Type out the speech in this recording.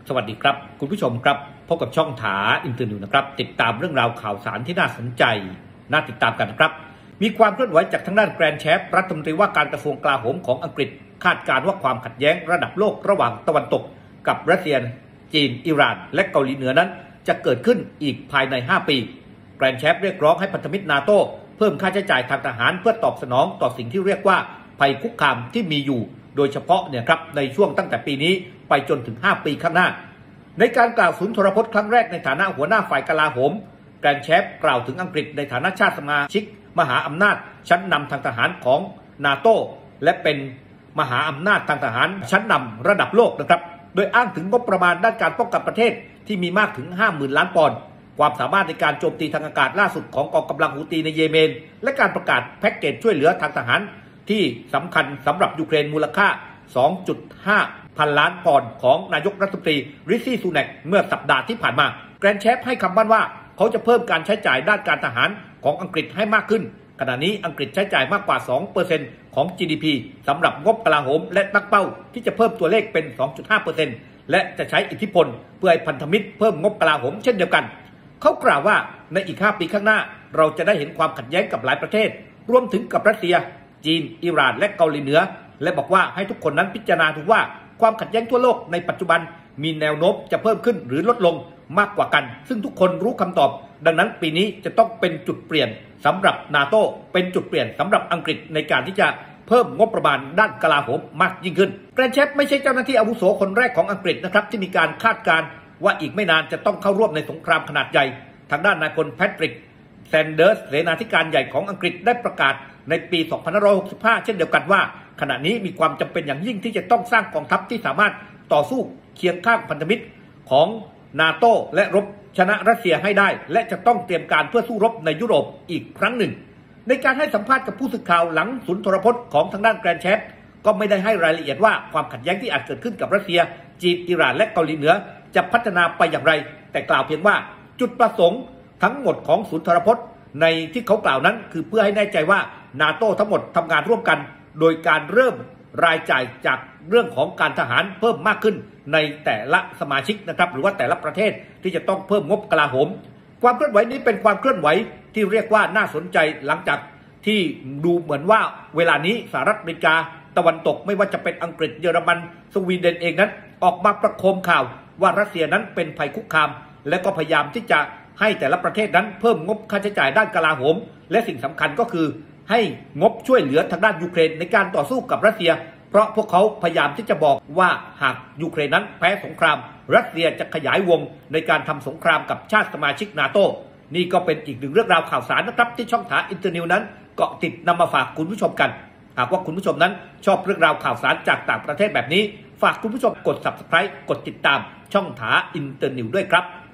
สวัสดีครับคุณผู้ชมครับพบกับช่องถาอินเตอร์นิวนะครับติดตามเรื่องราวข่าวสารที่น่าสนใจน่าติดตามกันนะครับมีความเคลื่อนไหวจากทางด้านแกรนด์เชฟรัฐมนตรีว่าการกระทรวงกลาโหมของอังกฤษคาดการณ์ว่าความขัดแย้งระดับโลกระหว่างตะวันตกกับรัสเซียจีนอิหร่านและเกาหลีเหนือนั้นจะเกิดขึ้นอีกภายใน5ปีแกรนด์เชฟเรียกร้องให้พันธมิตรนาโต้เพิ่มค่าใช้จ่ายทางทหารเพื่อตอบสนองต่อสิ่งที่เรียกว่าภัยคุกคามที่มีอยู่โดยเฉพาะเนี่ยครับในช่วงตั้งแต่ปีนี้ไปจนถึง5ปีข้างหน้าในการกล่าวสุนทรพจน์ครั้งแรกในฐานะหัวหน้าฝ่ายกลาโหมแกรนด์เชฟกล่าวถึงอังกฤษในฐานะชาติสมาชิกมหาอำนาจชั้นนำทางทหารของนาโต้และเป็นมหาอำนาจทางทหารชั้นนำระดับโลกนะครับโดยอ้างถึงงบประมาณด้านการป้องกันประเทศที่มีมากถึง 50,000 ล้านปอนด์ความสามารถในการโจมตีทางอากาศล่าสุดของกองกำลังฮูตีในเยเมนและการประกาศแพ็กเกจช่วยเหลือทางทหารที่สำคัญสำหรับยูเครนมูลค่า 2.5 พันล้านปอนด์ของนายกรัฐมนตรีริชี่ซูแนกเมื่อสัปดาห์ที่ผ่านมาแกรนด์เชฟให้คำมั่นว่าเขาจะเพิ่มการใช้จ่ายด้านการทหารของอังกฤษให้มากขึ้นขณะนี้อังกฤษใช้จ่ายมากกว่า 2% ของ GDP สำหรับงบกลาโหมและตั้งเป้าที่จะเพิ่มตัวเลขเป็น 2.5% และจะใช้อิทธิพลเพื่อให้พันธมิตรเพิ่มงบกลาโหมเช่นเดียวกันเขากล่าวว่าในอีก5ปีข้างหน้าเราจะได้เห็นความขัดแย้งกับหลายประเทศรวมถึงกับรัสเซียจีนอิหร่านและเกาหลีเหนือและบอกว่าให้ทุกคนนั้นพิจารณาดูว่าความขัดแย้งทั่วโลกในปัจจุบันมีแนวโน้มจะเพิ่มขึ้นหรือลดลงมากกว่ากันซึ่งทุกคนรู้คำตอบดังนั้นปีนี้จะต้องเป็นจุดเปลี่ยนสำหรับนาโต้เป็นจุดเปลี่ยนสำหรับอังกฤษในการที่จะเพิ่มงบประมาณด้านกลาโหมมากยิ่งขึ้นแกรนด์เชฟไม่ใช่เจ้าหน้าที่อาวุโสคนแรกของอังกฤษนะครับที่มีการคาดการณ์ว่าอีกไม่นานจะต้องเข้าร่วมในสงครามขนาดใหญ่ทางด้านนายพลแพทริกแซนเดอร์สเสนาธิการใหญ่ของอังกฤษได้ประกาศในปี 2565 เช่นเดียวกันว่าขณะนี้มีความจำเป็นอย่างยิ่งที่จะต้องสร้างกองทัพที่สามารถต่อสู้เคียงข้างพันธมิตรของนาโต้และรบชนะรัสเซียให้ได้และจะต้องเตรียมการเพื่อสู้รบในยุโรปอีกครั้งหนึ่งในการให้สัมภาษณ์กับผู้สื่อข่าวหลังสุนทรพจน์ของทางด้านแกรนด์เชฟก็ไม่ได้ให้รายละเอียดว่าความขัดแย้งที่อาจเกิดขึ้นกับรัสเซียจีนอิหร่านและเกาหลีเหนือจะพัฒนาไปอย่างไรแต่กล่าวเพียงว่าจุดประสงค์ทั้งหมดของสุนทรพจน์ในที่เขากล่าวนั้นคือเพื่อให้แน่ใจว่านาโต้ทั้งหมดทำงานร่วมกันโดยการเริ่มรายจ่ายจากเรื่องของการทหารเพิ่มมากขึ้นในแต่ละสมาชิกนะครับหรือว่าแต่ละประเทศที่จะต้องเพิ่มงบกลาโหมความเคลื่อนไหวนี้เป็นความเคลื่อนไหวที่เรียกว่าน่าสนใจหลังจากที่ดูเหมือนว่าเวลานี้สหรัฐอเมริกาตะวันตกไม่ว่าจะเป็นอังกฤษเยอรมันสวีเดนเองนั้นออกมาประโคมข่าวว่ารัสเซียนั้นเป็นภัยคุกคามและก็พยายามที่จะให้แต่ละประเทศนั้นเพิ่มงบค่าใช้จ่ายด้านกลาโหมและสิ่งสำคัญก็คือให้งบช่วยเหลือทางด้านยูเครนในการต่อสู้กับรัสเซียเพราะพวกเขาพยายามที่จะบอกว่าหากยูเครนนั้นแพ้สงครามรัสเซียจะขยายวงในการทำสงครามกับชาติสมาชิกนาโต้นี่ก็เป็นอีกหนึ่งเรื่องราวข่าวสารนะครับที่ช่องถาอินเตอร์นิวนั้นเกาะติดนำมาฝากคุณผู้ชมกันหากว่าคุณผู้ชมนั้นชอบเรื่องราวข่าวสารจากต่างประเทศแบบนี้ฝากคุณผู้ชมกด Subscribe กดติดตามช่องถาอินเตอร์นิวด้วยครับ